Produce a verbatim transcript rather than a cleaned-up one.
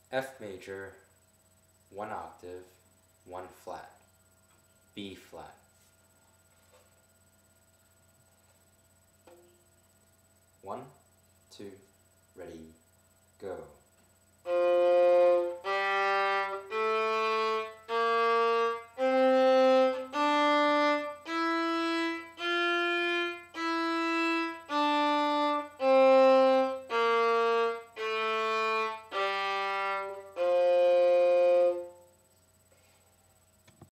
F major, one octave, one flat, B flat. One, two, ready, go.